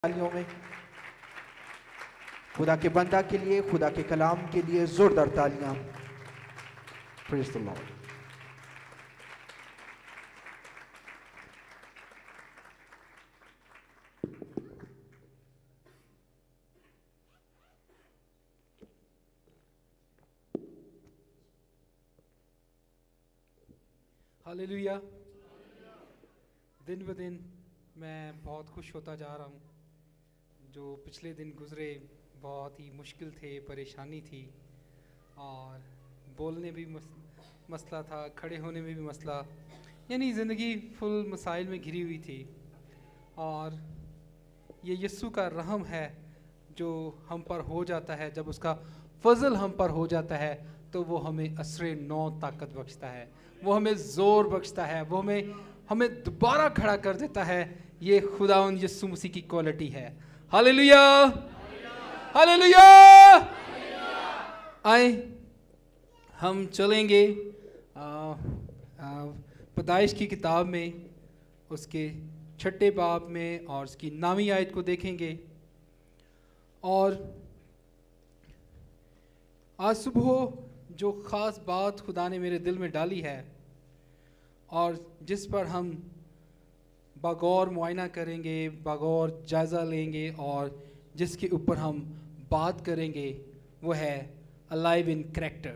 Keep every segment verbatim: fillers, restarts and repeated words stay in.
तालियों में खुदा के बंदा के लिए, खुदा के कलाम के लिए जोरदार तालियां। Praise the lord. हालेलुया। दिन ब दिन मैं बहुत खुश होता जा रहा हूँ। जो पिछले दिन गुज़रे बहुत ही मुश्किल थे, परेशानी थी और बोलने भी मस, मसला था, खड़े होने में भी मसला, यानी ज़िंदगी फुल मसाइल में घिरी हुई थी। और ये यीशु का रहम है जो हम पर हो जाता है। जब उसका फजल हम पर हो जाता है तो वो हमें असरे नौ ताकत बख्शता है, वो हमें ज़ोर बख्शता है, वो हमें हमें दोबारा खड़ा कर देता है। ये खुदावंद यीशु मसीह की क्वालिटी है। Hallelujah, hallelujah. आए हम चलेंगे आ, आ, पैदाइश की किताब में, उसके छठे बाब में और उसकी नामी आयत को देखेंगे। और आज सुबह जो ख़ास बात खुदा ने मेरे दिल में डाली है और जिस पर हम बगौर मुआयना करेंगे, बगौर जायज़ा लेंगे और जिसके ऊपर हम बात करेंगे, वो है alive in character.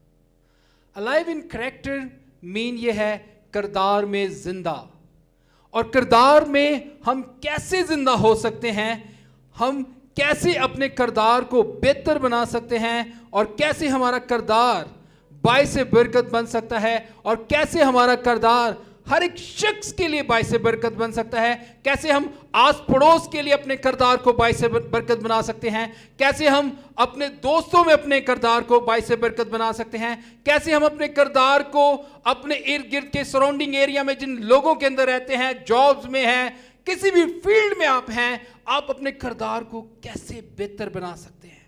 Alive in character mean ये है किरदार में ज़िंदा। और किरदार में हम कैसे ज़िंदा हो सकते हैं, हम कैसे अपने किरदार को बेहतर बना सकते हैं और कैसे हमारा किरदार बाइस बरकत बन सकता है और कैसे हमारा किरदार हर एक शख्स के लिए बाइस बरकत बन सकता है, कैसे हम आस पड़ोस के लिए अपने किरदार को बाइस बरकत बना सकते हैं, कैसे हम अपने दोस्तों में अपने किरदार को बाइस बरकत बना सकते हैं, कैसे हम अपने किरदार को अपने इर्द गिर्द के सराउंडिंग एरिया में जिन लोगों के अंदर रहते हैं, जॉब्स में हैं, किसी भी फील्ड में आप हैं, आप अपने किरदार को कैसे बेहतर बना सकते हैं।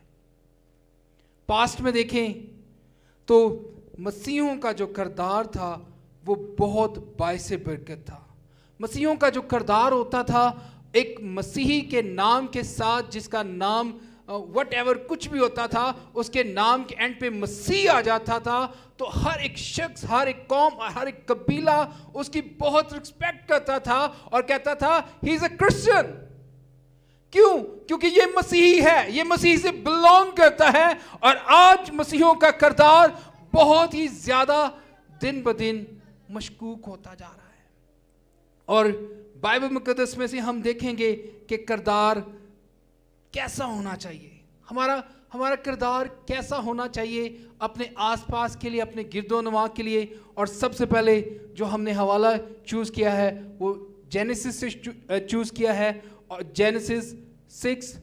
पास्ट में देखें तो मसीहों का जो किरदार था वो बहुत बाइस बरकत था। मसीहों का जो किरदार होता था, एक मसीही के नाम के साथ, जिसका नाम वट एवर कुछ भी होता था, उसके नाम के एंड पे मसीह आ जाता था, तो हर एक शख्स, हर एक कौम, हर एक कबीला उसकी बहुत रिस्पेक्ट करता था और कहता था ही इज अ क्रिश्चियन। क्यों? क्योंकि ये मसीही है, ये मसीह से बिलोंग करता है। और आज मसीहों का किरदार बहुत ही ज्यादा दिन ब दिन मशकूक होता जा रहा है। और बाइबल मुकद्दस में से हम देखेंगे कि किरदार कैसा होना चाहिए, हमारा हमारा किरदार कैसा होना चाहिए अपने आसपास के लिए, अपने गिरदोनवा के लिए। और सबसे पहले जो हमने हवाला चूज़ किया है वो जेनेसिस से चूज़ किया है। और जेनेसिस सिक्स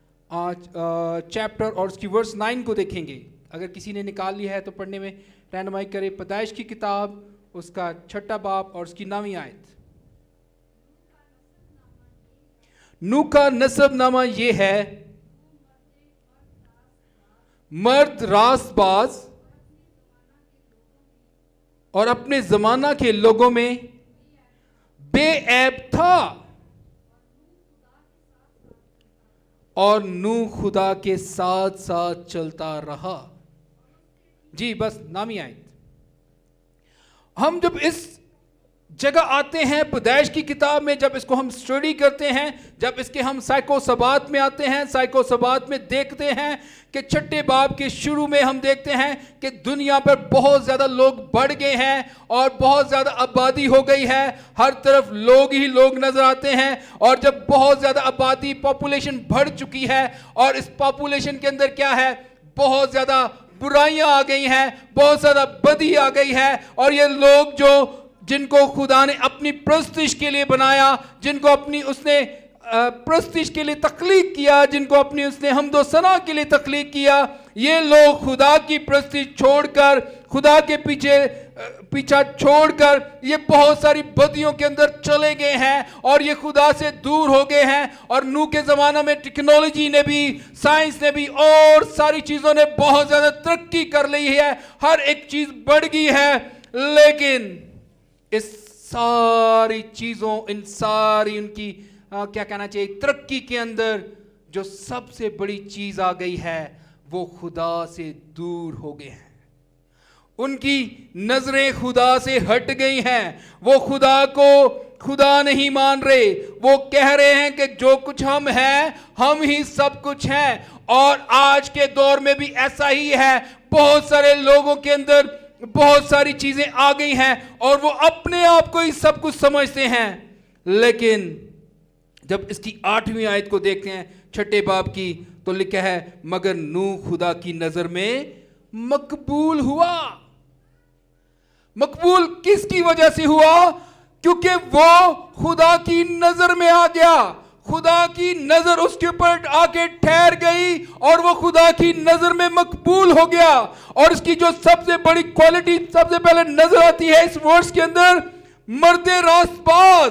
चैप्टर और उसकी वर्स नाइन को देखेंगे। अगर किसी ने निकाल लिया है तो पढ़ने में रहनुमाई करे। पैदाइश की किताब, उसका छठा बाब और उसकी नामी आयत। नूह का नसबनामा ये है, मर्द रासबाज और अपने जमाना के लोगों में बेऐब था। और नूह खुदा के साथ साथ चलता रहा। जी बस नामी आयत। हम जब इस जगह आते हैं पैदाइश की किताब में, जब इसको हम स्टडी करते हैं, जब इसके हम साइको सबात में आते हैं, साइको सबात में देखते हैं कि छठे बाब के शुरू में हम देखते हैं कि दुनिया पर बहुत ज़्यादा लोग बढ़ गए हैं और बहुत ज़्यादा आबादी हो गई है। हर तरफ लोग ही लोग नज़र आते हैं। और जब बहुत ज़्यादा आबादी, पॉपुलेशन बढ़ चुकी है और इस पॉपुलेशन के अंदर क्या है, बहुत ज़्यादा बुराइयां आ गई हैं, बहुत ज़्यादा बदी आ गई है। और ये लोग जो जिनको खुदा ने अपनी प्रस्तिश के लिए बनाया, जिनको अपनी उसने प्रस्तिश के लिए तख्लीक किया, जिनको अपनी उसने हम्दो सना के लिए तख्लीक किया, ये लोग खुदा की प्रस्तिश छोड़कर, खुदा के पीछे पीछा छोड़कर ये बहुत सारी बदियों के अंदर चले गए हैं और ये खुदा से दूर हो गए हैं। और नूह के ज़माना में टेक्नोलॉजी ने भी, साइंस ने भी और सारी चीज़ों ने बहुत ज़्यादा तरक्की कर ली है, हर एक चीज़ बढ़ गई है। लेकिन इस सारी चीज़ों, इन सारी उनकी आ, क्या कहना चाहिए, तरक्की के अंदर जो सबसे बड़ी चीज आ गई है वो खुदा से दूर हो गए हैं। उनकी नजरें खुदा से हट गई हैं। वो खुदा को खुदा नहीं मान रहे। वो कह रहे हैं कि जो कुछ हम हैं हम ही सब कुछ हैं। और आज के दौर में भी ऐसा ही है। बहुत सारे लोगों के अंदर बहुत सारी चीजें आ गई हैं और वो अपने आप को ही सब कुछ समझते हैं। लेकिन जब इसकी आठवीं आयत को देखते हैं छठे बाब की, तो लिखा है मगर नूह खुदा की नजर में मकबूल हुआ। मकबूल किसकी वजह से हुआ? क्योंकि वो खुदा की नजर में आ गया। खुदा की नजर उसके ऊपर आके ठहर गई और वो खुदा की नजर में मकबूल हो गया। और इसकी जो सबसे बड़ी क्वालिटी सबसे पहले नजर आती है इस वर्ष के अंदर, मर्दे रास्तबाज।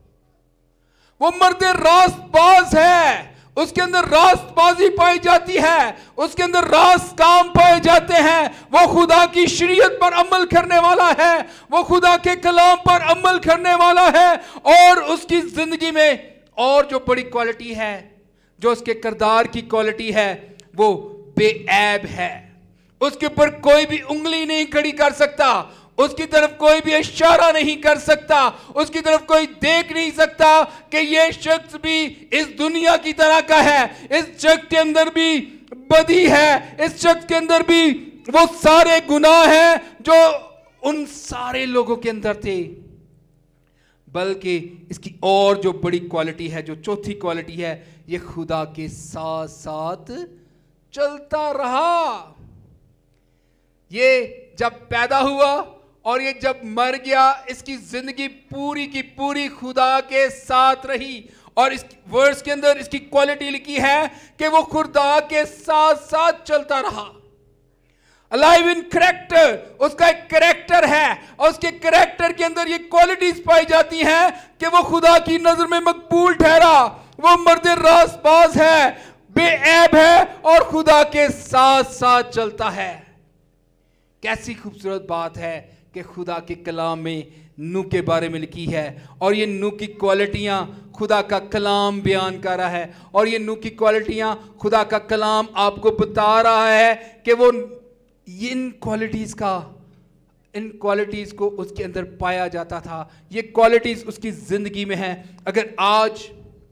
वो मर्दे रास्तबाज है। उसके अंदर रास्तबाजी पाई जाती है। उसके अंदर रास्त काम पाए जाते हैं। वो खुदा की शरीयत पर अमल करने वाला है। वो खुदा के कलाम पर अमल करने वाला है। और उसकी जिंदगी में और जो बड़ी क्वालिटी है, जो उसके किरदार की क्वालिटी है, वो बेऐब है। उसके ऊपर कोई भी उंगली नहीं खड़ी कर सकता। उसकी तरफ कोई भी इशारा नहीं कर सकता। उसकी तरफ कोई देख नहीं सकता कि ये शख्स भी इस दुनिया की तरह का है। इस शख्स के अंदर भी बदी है। इस शख्स के अंदर भी वो सारे गुनाह हैं जो उन सारे लोगों के अंदर थे। बल्कि इसकी और जो बड़ी क्वालिटी है, जो चौथी क्वालिटी है, ये खुदा के साथ साथ चलता रहा। ये जब पैदा हुआ और ये जब मर गया, इसकी जिंदगी पूरी की पूरी खुदा के साथ रही। और इस वर्स के अंदर इसकी क्वालिटी लिखी है कि वो खुदा के साथ साथ चलता रहा। अलाइव इन कैरेक्टर, उसका एक कैरेक्टर है और उसके कैरेक्टर के अंदर ये क्वालिटीज पाई जाती हैं कि वो खुदा की नजर में मकबूल ठहरा। वो मर्दे रास्तबाज है, बेऐब है और खुदा के साथ साथ चलता है। कैसी खूबसूरत बात है कि खुदा के कलाम में नूह के बारे में लिखी है और ये नूह की क्वालिटियां खुदा का कलाम बयान कर रहा है। और ये नूह की क्वालिटियां खुदा का कलाम आपको बता रहा है कि वो इन क्वालिटीज का इन क्वालिटीज को उसके अंदर पाया जाता था। ये क्वालिटीज उसकी जिंदगी में है। अगर आज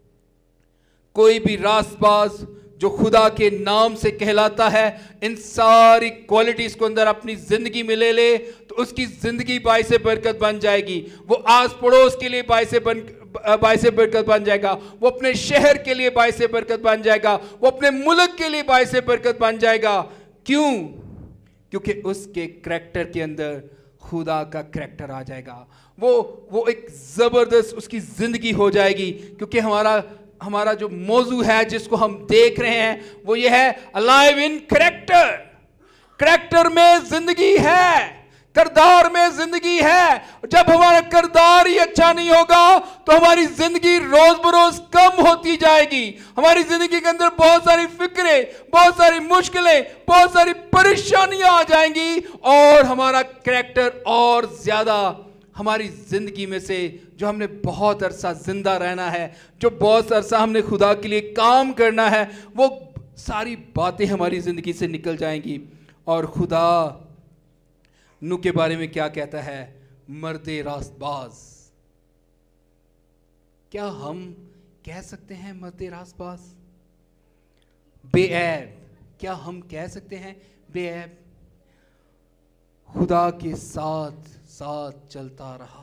कोई भी रास्तबाज जो खुदा के नाम से कहलाता है, इन सारी क्वालिटीज को अंदर अपनी जिंदगी में ले ले तो उसकी जिंदगी बाइस बरकत बन जाएगी। वो आस पड़ोस के लिए बाइस बन बाइस बरकत बन जाएगा। वो अपने शहर के लिए बाइस बरकत बन जाएगा। वो अपने मुल्क के लिए बाइस बरकत बन जाएगा। क्यों? क्योंकि उसके करैक्टर के अंदर खुदा का करैक्टर आ जाएगा। वो वो एक जबरदस्त उसकी जिंदगी हो जाएगी। क्योंकि हमारा हमारा जो मौजू है जिसको हम देख रहे हैं वो ये है अलाइव इन करैक्टर। करैक्टर में जिंदगी है, किरदार में जिंदगी है। जब हमारा किरदार ही अच्छा नहीं होगा तो हमारी जिंदगी रोज बरोज कम होती जाएगी। हमारी जिंदगी के अंदर बहुत सारी फिक्रें, बहुत सारी मुश्किलें, बहुत सारी परेशानियां आ जाएंगी और हमारा करैक्टर और ज्यादा हमारी जिंदगी में से जो हमने बहुत अरसा जिंदा रहना है, जो बहुत अरसा हमने खुदा के लिए काम करना है, वो सारी बातें हमारी जिंदगी से निकल जाएंगी। और खुदा नूह के बारे में क्या कहता है? मर्दे रास्तबाज। क्या हम कह सकते हैं मर्दे रास्तबाज? बेऐब, क्या हम कह सकते हैं बेऐब? खुदा के साथ साथ चलता रहा।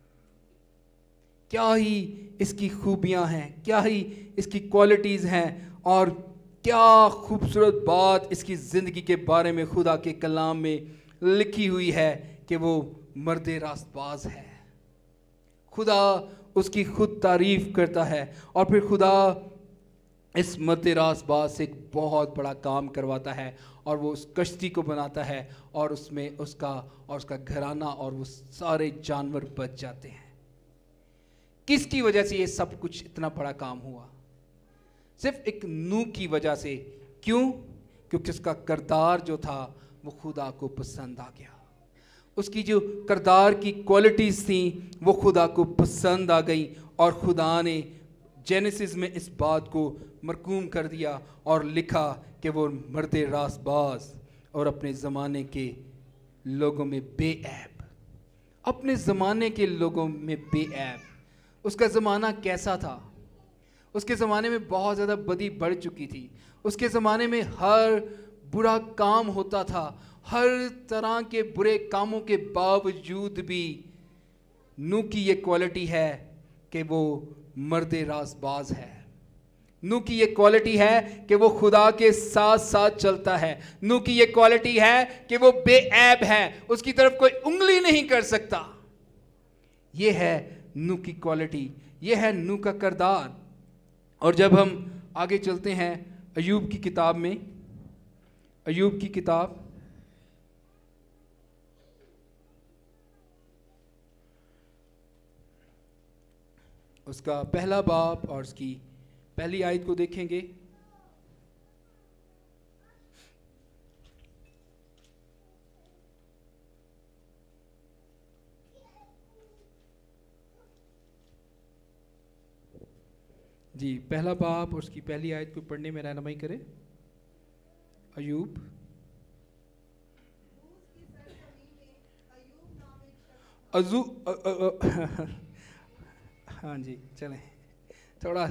क्या ही इसकी खूबियां हैं, क्या ही इसकी क्वालिटीज हैं और क्या खूबसूरत बात इसकी जिंदगी के बारे में खुदा के कलाम में लिखी हुई है कि वो मर्दे रास्तबाज है। खुदा उसकी खुद तारीफ करता है और फिर खुदा इस मर्दे रास्तबाज से एक बहुत बड़ा काम करवाता है और वो उस कश्ती को बनाता है और उसमें उसका और उसका घराना और वो सारे जानवर बच जाते हैं। किसकी वजह से ये सब कुछ इतना बड़ा काम हुआ? सिर्फ एक नूह की वजह से। क्यों? क्योंकि उसका किरदार जो था वो खुदा को पसंद आ गया। उसकी जो किरदार की क्वालिटीज थी वो खुदा को पसंद आ गई और खुदा ने जेनेसिस में इस बात को मरकूम कर दिया और लिखा कि वो मर्द रासबाज और अपने ज़माने के लोगों में बेऐब, अपने ज़माने के लोगों में बेऐब। उसका ज़माना कैसा था? उसके ज़माने में बहुत ज़्यादा बदी बढ़ चुकी थी। उसके ज़माने में हर बुरा काम होता था। हर तरह के बुरे कामों के बावजूद भी नूह की ये क्वालिटी है कि वो मर्द रासबाज है। नूह की ये क्वालिटी है कि वो खुदा के साथ साथ चलता है। नूह की ये क्वालिटी है कि वो बेऐब है, उसकी तरफ कोई उंगली नहीं कर सकता। ये है नूह की क्वालिटी, ये है नूह का किरदार। और जब हम आगे चलते हैं अय्यूब की किताब में, अय्यूब की किताब उसका पहला बाब और उसकी पहली आयत को देखेंगे। जी, पहला बाब और उसकी पहली आयत को पढ़ने में रहनुमाई करें। अय्यूब अजू अ, अ, अ, हाँ जी, चलें थोड़ा।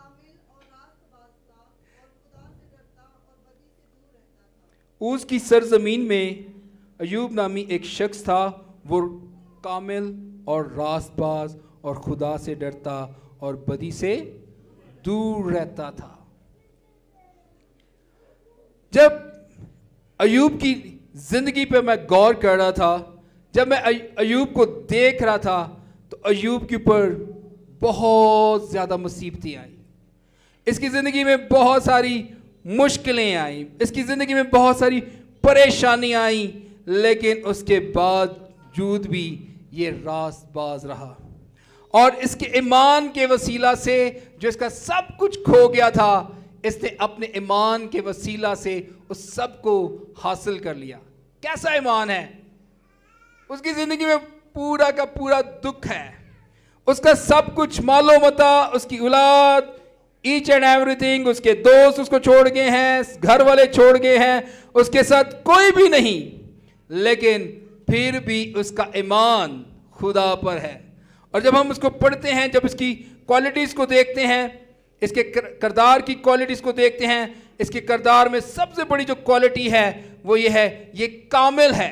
ऊस की सरजमीन में अय्यूब नामी एक शख्स था, वो कामिल और रास्तबाज और खुदा से डरता और बदी से दूर रहता था। जब अय्यूब की जिंदगी पे मैं गौर कर रहा था, जब मैं अय्यूब को देख रहा था, तो अय्यूब के ऊपर बहुत ज़्यादा मुसीबतें आई। इसकी ज़िंदगी में बहुत सारी मुश्किलें आई, इसकी ज़िंदगी में बहुत सारी परेशानी आई, लेकिन उसके बावजूद भी ये रास्तबाज रहा। और इसके ईमान के वसीला से जो इसका सब कुछ खो गया था, इसने अपने ईमान के वसीला से उस सब को हासिल कर लिया। कैसा ईमान है? उसकी ज़िंदगी में पूरा का पूरा दुख है, उसका सब कुछ मालो मता, उसकी औलाद, ईच एंड एवरीथिंग, उसके दोस्त उसको छोड़ गए हैं, घर वाले छोड़ गए हैं, उसके साथ कोई भी नहीं, लेकिन फिर भी उसका ईमान खुदा पर है। और जब हम उसको पढ़ते हैं, जब इसकी क्वालिटीज़ को देखते हैं, इसके किरदार की क्वालिटीज़ को देखते हैं, इसके किरदार में सबसे बड़ी जो क्वालिटी है वो ये है, ये कामिल है।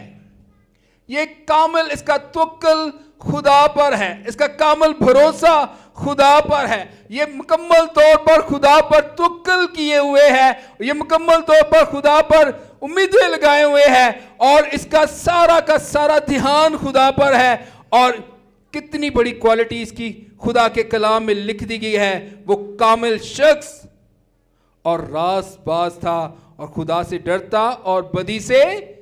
ये कामिल, इसका तवक्कुल खुदा पर है, इसका कामिल भरोसा खुदा पर है। ये मुकम्मल तौर पर खुदा पर तवक्कुल किए हुए है, ये मुकम्मल तौर पर खुदा पर उम्मीदें लगाए हुए है, और इसका सारा का सारा ध्यान खुदा पर है। और कितनी बड़ी क्वालिटी इसकी खुदा के कलाम में लिख दी गई है। वो कामिल शख्स और रास्तबाज था और खुदा से डरता और बदी से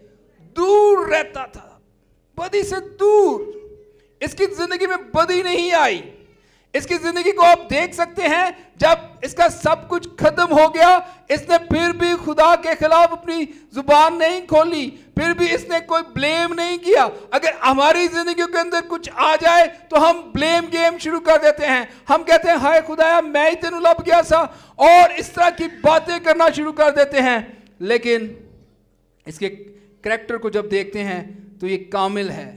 दूर रहता था। बदी से दूर, इसकी जिंदगी में बदी नहीं आई। इसकी जिंदगी को आप देख सकते हैं, जब इसका सब कुछ खत्म हो गया, इसने फिर भी खुदा के खिलाफ अपनी जुबान नहीं खोली, फिर भी इसने कोई ब्लेम नहीं किया। अगर हमारी जिंदगी के अंदर कुछ आ जाए तो हम ब्लेम गेम शुरू कर देते हैं। हम कहते हैं हाय खुदाया मैं ही तेनू लब गया सा, और इस तरह की बातें करना शुरू कर देते हैं। लेकिन इसके करैक्टर को जब देखते हैं तो ये कामिल है।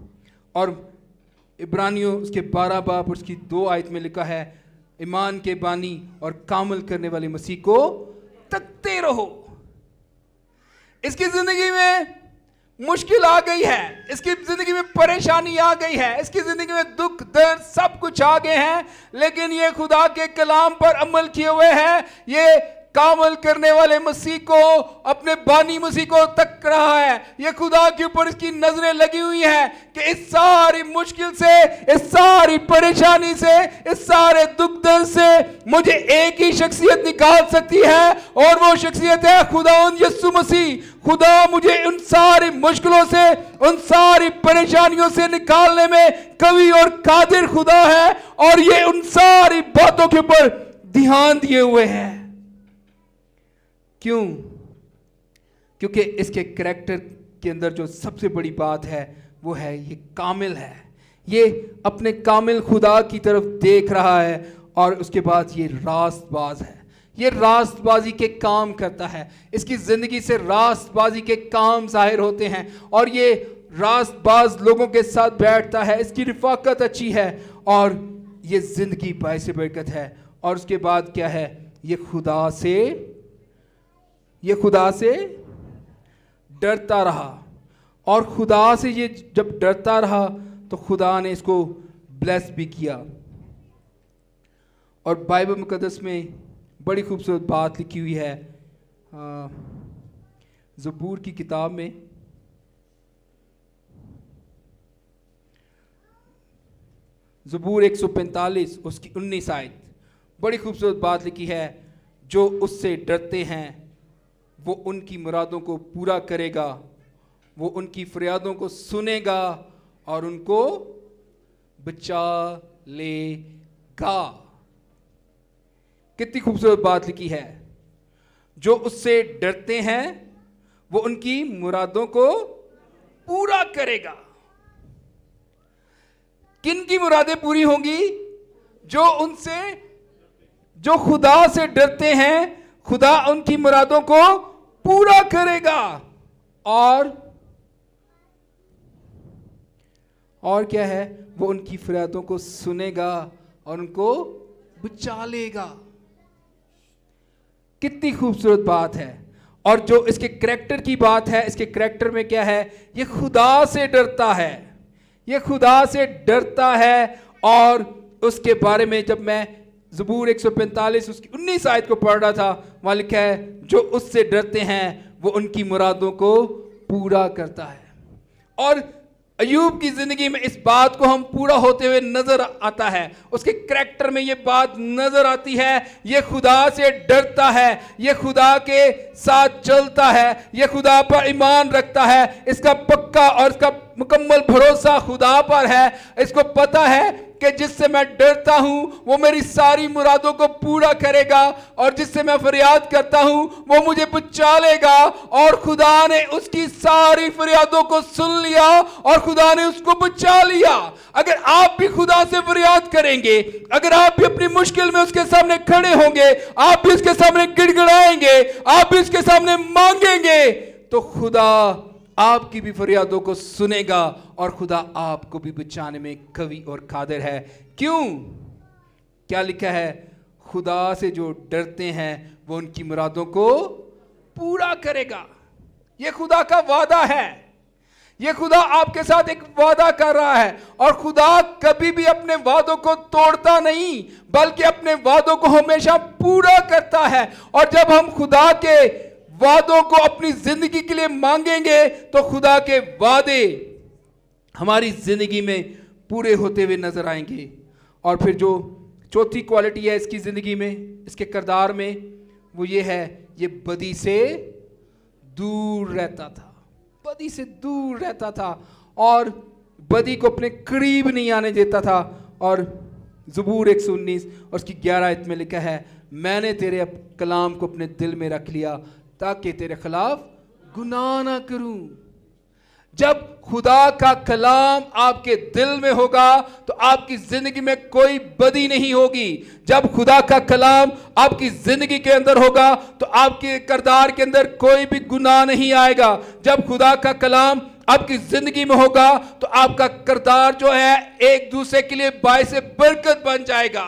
और इब्रानियों उसके बारह बाब और उसकी दो आयत में लिखा है, ईमान के बानी और कामिल करने वाले मसीह को तकते रहो। इसकी जिंदगी में मुश्किल आ गई है, इसकी जिंदगी में परेशानी आ गई है, इसकी जिंदगी में दुख दर्द सब कुछ आ गए हैं, लेकिन ये खुदा के कलाम पर अमल किए हुए हैं। ये कामल करने वाले मसीह को, अपने बानी मसीह को तक रहा है। ये खुदा के ऊपर इसकी नजरें लगी हुई हैं कि इस सारी मुश्किल से, इस सारी परेशानी से, इस सारे दुख दर्द से मुझे एक ही शख्सियत निकाल सकती है, और वो शख्सियत है खुदावंद यीशु मसीह। खुदा मुझे उन सारी मुश्किलों से, उन सारी परेशानियों से निकालने में कवि और कादिर खुदा है, और ये उन सारी बातों के ऊपर ध्यान दिए हुए हैं। क्यों? क्योंकि इसके करैक्टर के अंदर जो सबसे बड़ी बात है वो है ये कामिल है। ये अपने कामिल खुदा की तरफ देख रहा है और उसके बाद ये रास्तबाज है, ये रास्तबाजी के काम करता है, इसकी ज़िंदगी से रास्तबाजी के काम जाहिर होते हैं और ये रास्तबाज लोगों के साथ बैठता है, इसकी रिफाकत अच्छी है और ये ज़िंदगी बाइस बरकत है। और उसके बाद क्या है, ये खुदा से ये खुदा से डरता रहा और खुदा से ये जब डरता रहा तो खुदा ने इसको ब्लेस भी किया। और बाइबल मुकद्दस में बड़ी खूबसूरत बात लिखी हुई है ज़बूर की किताब में, ज़बूर एक सौ पैंतालीस उसकी उन्नीस आयत, बड़ी खूबसूरत बात लिखी है, जो उससे डरते हैं वो उनकी मुरादों को पूरा करेगा, वो उनकी फरियादों को सुनेगा और उनको बचा लेगा। कितनी खूबसूरत बात लिखी है, जो उससे डरते हैं वो उनकी मुरादों को पूरा करेगा। किन की मुरादें पूरी होंगी? जो उनसे जो खुदा से डरते हैं, खुदा उनकी मुरादों को पूरा करेगा। और और क्या है, वो उनकी फरियादों को सुनेगा और उनको बचा लेगा। कितनी खूबसूरत बात है। और जो इसके करैक्टर की बात है, इसके करैक्टर में क्या है, ये खुदा से डरता है, ये खुदा से डरता है। और उसके बारे में जब मैं ज़बूर एक सौ पैंतालीस उसकी उन्नीस आयत को पढ़ रहा था, वहां लिखा है, जो उससे डरते हैं वो उनकी मुरादों को पूरा करता है। और अयूब की जिंदगी में इस बात को हम पूरा होते हुए नजर आता है, उसके करैक्टर में ये बात नजर आती है। ये खुदा से डरता है, ये खुदा के साथ चलता है, ये खुदा पर ईमान रखता है, इसका पक्का और इसका मुकम्मल भरोसा खुदा पर है। इसको पता है कि जिससे मैं डरता हूं वो मेरी सारी मुरादों को पूरा करेगा और जिससे मैं फरियाद करता हूं वो मुझे बचा लेगा। और खुदा ने उसकी सारी फरियादों को सुन लिया और खुदा ने उसको बचा लिया। अगर आप भी खुदा से फरियाद करेंगे, अगर आप भी अपनी मुश्किल में उसके सामने खड़े होंगे, आप भी उसके सामने गिड़गिड़ाएंगे, आप भी उसके सामने मांगेंगे, तो खुदा आपकी भी फरियादों को सुनेगा और खुदा आपको भी बचाने में कवी और कादिर है। क्यों? क्या लिखा है? खुदा से जो डरते हैं वो उनकी मुरादों को पूरा करेगा। ये खुदा का वादा है, ये खुदा आपके साथ एक वादा कर रहा है। और खुदा कभी भी अपने वादों को तोड़ता नहीं, बल्कि अपने वादों को हमेशा पूरा करता है। और जब हम खुदा के वादों को अपनी जिंदगी के लिए मांगेंगे तो खुदा के वादे हमारी जिंदगी में पूरे होते हुए नजर आएंगे। और फिर जो चौथी क्वालिटी है इसकी जिंदगी में, इसके किरदार में, वो ये है, ये बदी से दूर रहता था, बदी से दूर रहता था और बदी को अपने करीब नहीं आने देता था। और ज़बूर एक सौ उन्नीस और उसकी ग्यारह आयत में लिखा है, मैंने तेरे कलाम को अपने दिल में रख लिया ताकि तेरे खिलाफ गुनाह ना करूं। जब खुदा का कलाम आपके दिल में होगा तो आपकी जिंदगी में कोई बदी नहीं होगी। जब खुदा का कलाम आपकी जिंदगी के अंदर होगा तो आपके किरदार के अंदर कोई भी गुनाह नहीं आएगा। जब खुदा का कलाम आपकी जिंदगी में होगा तो आपका किरदार जो है एक दूसरे के लिए बाइस बरकत बन जाएगा।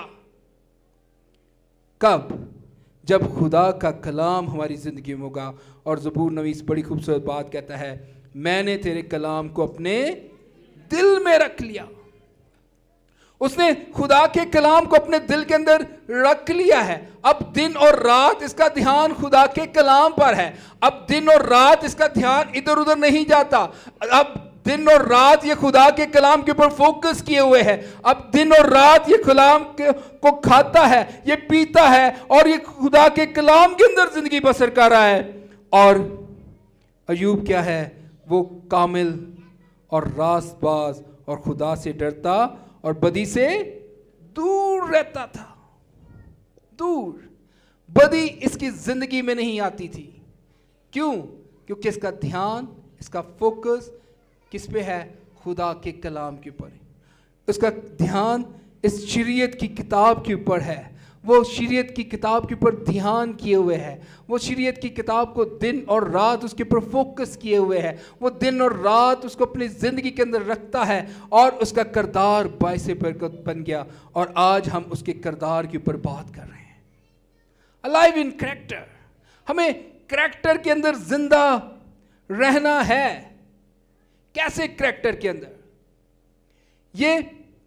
कब? जब खुदा का कलाम हमारी जिंदगी में होगा। और ज़बूर नवीस बड़ी खूबसूरत बात कहता है, मैंने तेरे कलाम को अपने दिल में रख लिया। उसने खुदा के कलाम को अपने दिल के अंदर रख लिया है। अब दिन और रात इसका ध्यान खुदा के कलाम पर है। अब दिन और रात इसका ध्यान इधर उधर नहीं जाता। अब दिन और रात ये खुदा के कलाम के ऊपर फोकस किए हुए है। अब दिन और रात ये कलाम को खाता है, ये पीता है और ये खुदा के कलाम के अंदर जिंदगी बसर कर रहा है। और अयूब क्या है? वो कामिल और रास्तबाज और खुदा से डरता और बदी से दूर रहता था। दूर। बदी इसकी जिंदगी में नहीं आती थी। क्यों? क्योंकि इसका ध्यान, इसका फोकस किस पे है? खुदा के कलाम के ऊपर। उसका ध्यान, इस शरीयत की किताब के ऊपर है, वो शरीयत की किताब के ऊपर ध्यान किए हुए है, वो शरीयत की किताब को दिन और रात उसके ऊपर फोकस किए हुए है, वो दिन और रात उसको अपनी ज़िंदगी के अंदर रखता है और उसका किरदार बाइसे बरकत बन गया। और आज हम उसके किरदार के ऊपर बात कर रहे हैं। अलाइव इन करैक्टर, हमें करैक्टर के अंदर जिंदा रहना है। कैसे करैक्टर के अंदर? ये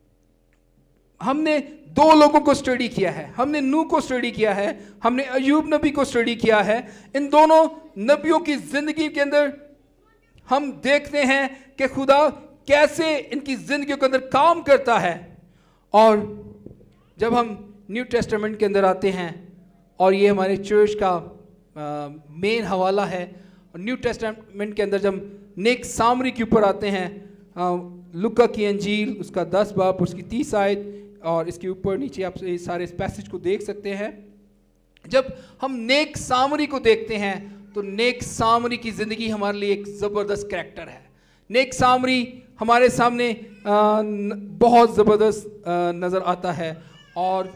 हमने दो लोगों को स्टडी किया है, हमने नूह को स्टडी किया है, हमने अय्यूब नबी को स्टडी किया है। इन दोनों नबियों की जिंदगी के अंदर हम देखते हैं कि खुदा कैसे इनकी जिंदगी के अंदर काम करता है। और जब हम न्यू टेस्टामेंट के अंदर आते हैं, और ये हमारे चर्च का मेन हवाला है, और न्यू टेस्टामेंट के अंदर जब नेक सामरी के ऊपर आते हैं, लुका की अंजील उसका दस बाब उसकी तीस आयत, और इसके ऊपर नीचे आप इस सारे इस पैसेज को देख सकते हैं। जब हम नेक सामरी को देखते हैं तो नेक सामरी की ज़िंदगी हमारे लिए एक ज़बरदस्त करैक्टर है। नेक सामरी हमारे सामने आ, न, बहुत ज़बरदस्त नज़र आता है। और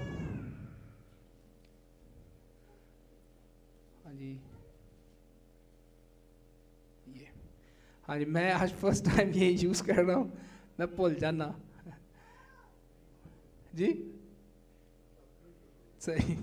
हाँ जी, ये हाँ जी, मैं आज फर्स्ट टाइम ये यूज़ कर रहा हूँ, मैं भूल जाना जी, सही।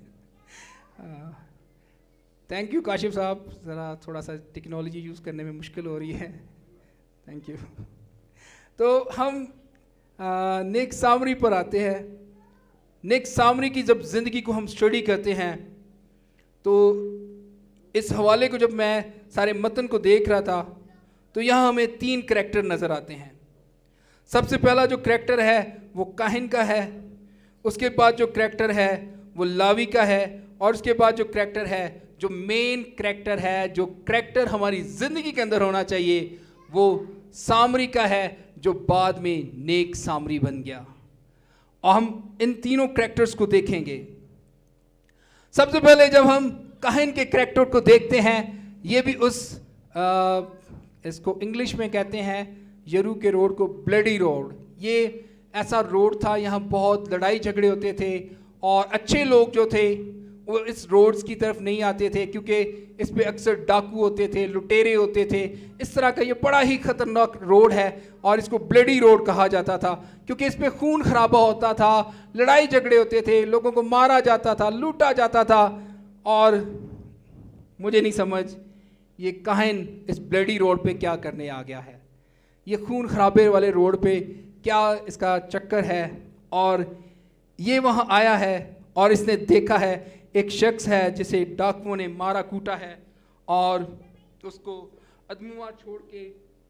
थैंक यू काशिफ साहब, ज़रा थोड़ा सा टेक्नोलॉजी यूज़ करने में मुश्किल हो रही है, थैंक यू। तो हम आ, नेक सामरी पर आते हैं। नेक सामरी की जब ज़िंदगी को हम स्टडी करते हैं तो इस हवाले को जब मैं सारे मतन को देख रहा था तो यहाँ हमें तीन करैक्टर नज़र आते हैं। सबसे पहला जो करैक्टर है वो काहिन का है, उसके बाद जो करैक्टर है वो लावी का है, और उसके बाद जो करैक्टर है, जो मेन करैक्टर है, जो करैक्टर हमारी ज़िंदगी के अंदर होना चाहिए, वो सामरी का है, जो बाद में नेक सामरी बन गया। और हम इन तीनों करैक्टर्स को देखेंगे। सबसे पहले जब हम काहिन के करैक्टर को देखते हैं, ये भी उस आ, इसको इंग्लिश में कहते हैं यरू के रोड को ब्लडी रोड। ये ऐसा रोड था, यहाँ बहुत लड़ाई झगड़े होते थे, और अच्छे लोग जो थे वो इस रोड्स की तरफ नहीं आते थे, क्योंकि इस पे अक्सर डाकू होते थे, लुटेरे होते थे। इस तरह का ये बड़ा ही ख़तरनाक रोड है, और इसको ब्लडी रोड कहा जाता था, क्योंकि इस पे खून खराबा होता था, लड़ाई झगड़े होते थे, लोगों को मारा जाता था, लूटा जाता था। और मुझे नहीं समझ ये काहिन इस ब्लडी रोड पे क्या करने आ गया है, ये खून खराबे वाले रोड पे क्या इसका चक्कर है। और ये वहाँ आया है और इसने देखा है एक शख्स है जिसे डाकुओं ने मारा कूटा है, और उसको अदमुआ छोड़ के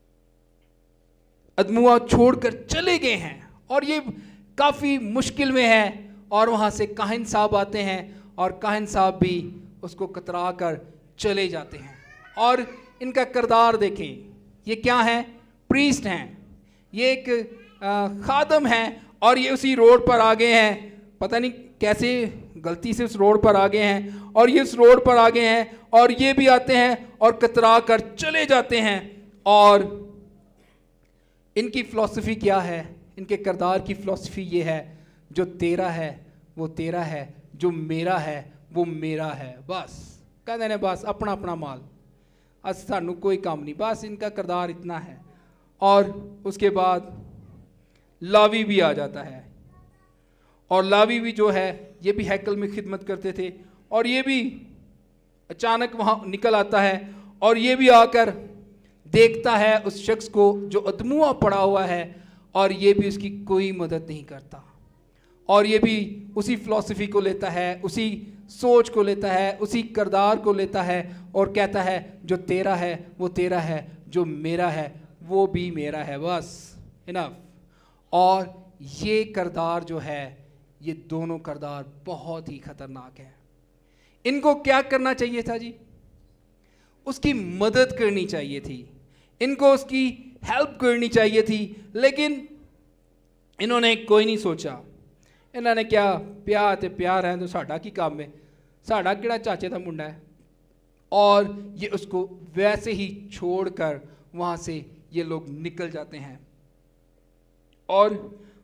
अदमुआ छोड़कर चले गए हैं, और ये काफ़ी मुश्किल में है। और वहाँ से काहिन साहब आते हैं, और काहिन साहब भी उसको कतरा कर चले जाते हैं। और इनका किरदार देखें, ये क्या है? प्रीस्ट हैं, ये एक खादम हैं, और ये उसी रोड पर आ गए हैं, पता नहीं कैसे गलती से उस रोड पर आ गए हैं, और ये उस रोड पर आ गए हैं, और ये भी आते हैं और कतरा कर चले जाते हैं। और इनकी फ़िलॉसफी क्या है? इनके किरदार की फ़िलॉसफी ये है, जो तेरा है वो तेरा है, जो मेरा है वो मेरा है। बस कहते हैं बस अपना अपना माल, अस सानू कोई काम नहीं, बस इनका किरदार इतना है। और उसके बाद लावी भी आ जाता है, और लावी भी जो है ये भी हैकल में खिदमत करते थे, और ये भी अचानक वहाँ निकल आता है, और ये भी आकर देखता है उस शख्स को जो अदमुआ पड़ा हुआ है, और ये भी उसकी कोई मदद नहीं करता। और ये भी उसी फ़िलॉसफी को लेता है, उसी सोच को लेता है, उसी किरदार को लेता है, और कहता है जो तेरा है वो तेरा है, जो मेरा है वो भी मेरा है, बस इनफ। और ये किरदार जो है, ये दोनों किरदार बहुत ही ख़तरनाक है। इनको क्या करना चाहिए था जी? उसकी मदद करनी चाहिए थी, इनको उसकी हेल्प करनी चाहिए थी, लेकिन इन्होंने कोई नहीं सोचा। इन्होंने क्या, प्यार ते प्यार है तो साड़ा की काम है, साड़ा किड़ा चाचे का मुंडा है। और ये उसको वैसे ही छोड़कर वहाँ से ये लोग निकल जाते हैं। और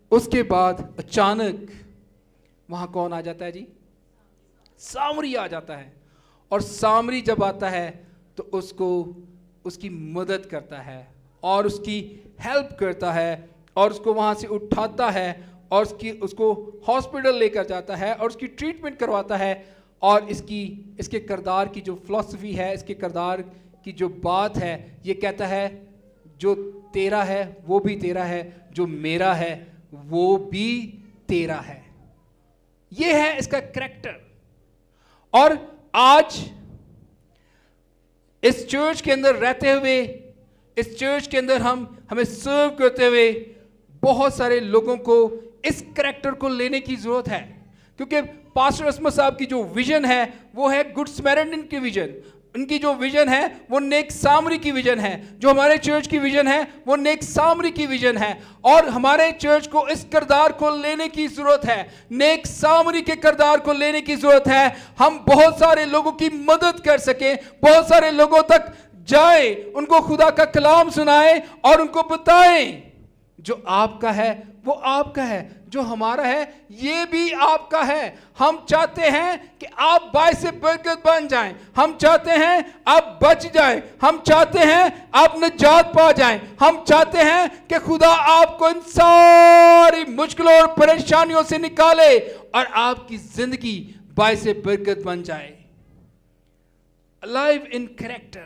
उसके बाद अचानक वहां कौन आ जाता है जी? सामरी आ जाता है। और सामरी जब आता है तो उसको उसकी मदद करता है और उसकी हेल्प करता है और उसको वहां से उठाता है और उसकी उसको हॉस्पिटल लेकर जाता है और उसकी ट्रीटमेंट करवाता है। और इसकी इसके किरदार की जो फिलॉसफी है, इसके किरदार की जो बात है, ये कहता है जो तेरा है वो भी तेरा है, जो मेरा है वो भी तेरा है। ये है इसका करैक्टर। और आज इस चर्च के अंदर रहते हुए, इस चर्च के अंदर हम हमें सर्व करते हुए बहुत सारे लोगों को इस करैक्टर को लेने की जरूरत है, क्योंकि पास्टर असमत साहब की जो विजन है वो है गुड समरिटन की विजन। उनकी जो विजन है वो नेक सामरी की विजन है। जो हमारे चर्च की विजन है वो नेक सामरी की विजन है। और हमारे चर्च को इस किरदार को लेने की जरूरत है, नेक सामरी के किरदार को लेने की जरूरत है। हम बहुत सारे लोगों की मदद कर सकें, बहुत सारे लोगों तक जाए, उनको खुदा का कलाम सुनाए और उनको बताएं जो आपका है वो आपका है, जो हमारा है ये भी आपका है। हम चाहते हैं कि आप बायस बरकत बन जाएं, हम चाहते हैं आप बच जाएं, हम चाहते हैं आप निजात पा जाएं, हम चाहते हैं कि खुदा आपको इन सारी मुश्किलों और परेशानियों से निकाले और आपकी जिंदगी बायस बरकत बन जाए। Alive in character.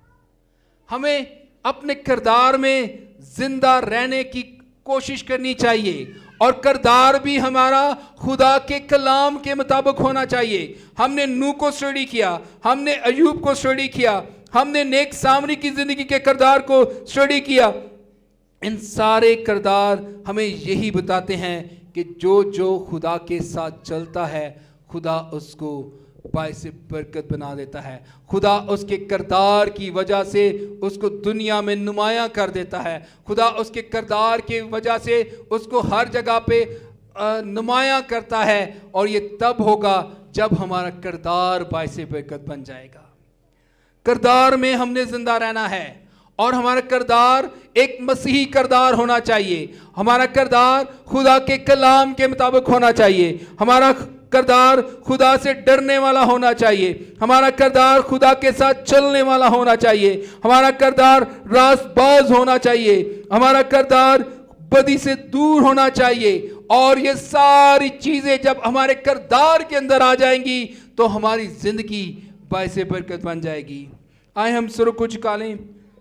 हमें अपने किरदार में जिंदा रहने की कोशिश करनी चाहिए और किरदार भी हमारा खुदा के कलाम के मुताबिक होना चाहिए। हमने नूह को स्टडी किया, हमने अयूब को स्टडी किया, हमने नेक सामरी की जिंदगी के किरदार को स्टडी किया। इन सारे किरदार हमें यही बताते हैं कि जो जो खुदा के साथ चलता है खुदा उसको बायस बरकत बना देता है। खुदा उसके किरदार की वजह से उसको दुनिया में नुमायां कर देता है। खुदा उसके किरदार की वजह से उसको हर जगह पे नुमायां करता है। और ये तब होगा जब हमारा किरदार बायस बरकत बन जाएगा। किरदार में हमने जिंदा रहना है और हमारा किरदार एक मसीही किरदार होना चाहिए। हमारा किरदार खुदा के कलाम के मुताबिक होना चाहिए। हमारा किरदार खुदा से डरने वाला होना चाहिए। हमारा किरदार खुदा के साथ चलने वाला होना चाहिए। हमारा किरदार रास्तबाज होना चाहिए। हमारा किरदार बदी से दूर होना चाहिए। और ये सारी चीजें जब हमारे किरदार के अंदर आ जाएंगी तो हमारी जिंदगी बायस बरकत बन जाएगी। आए हम सर को झुका लें,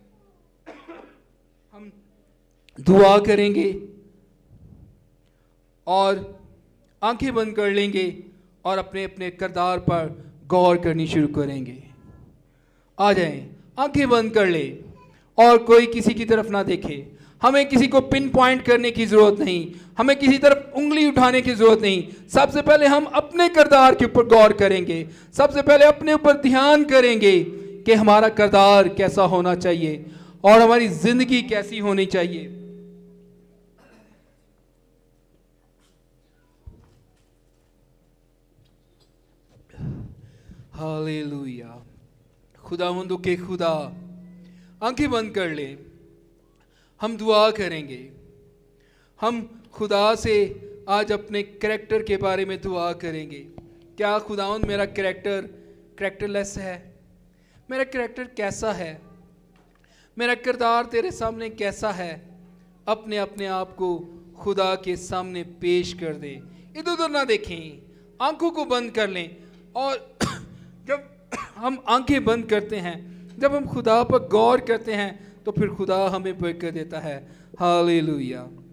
हम दुआ करेंगे और आंखें बंद कर लेंगे और अपने अपने किरदार पर गौर करनी शुरू करेंगे। आ जाएं, आंखें बंद कर ले और कोई किसी की तरफ ना देखे। हमें किसी को पिन पॉइंट करने की जरूरत नहीं, हमें किसी तरफ उंगली उठाने की जरूरत नहीं। सबसे पहले हम अपने किरदार के ऊपर गौर करेंगे, सबसे पहले अपने ऊपर ध्यान करेंगे कि हमारा किरदार कैसा होना चाहिए और हमारी जिंदगी कैसी होनी चाहिए। हालेलुया। खुदावंदों के खुदा, आंखें बंद कर ले, हम दुआ करेंगे। हम खुदा से आज अपने करैक्टर के बारे में दुआ करेंगे। क्या खुदावंद मेरा करैक्टर करैक्टरलेस है? मेरा करैक्टर कैसा है? मेरा किरदार तेरे सामने कैसा है? अपने अपने आप को खुदा के सामने पेश कर दे। इधर उधर ना देखें, आंखों को बंद कर लें। और जब हम आंखें बंद करते हैं, जब हम खुदा पर गौर करते हैं तो फिर खुदा हमें बरकत देता है। हालेलुया।